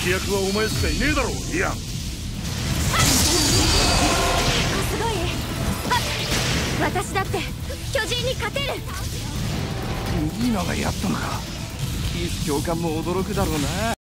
敵役はお前しかいねえだろ。いや、 すごい。私だって巨人に勝てる。 ミーナがやったのか。キース教官も驚くだろうな。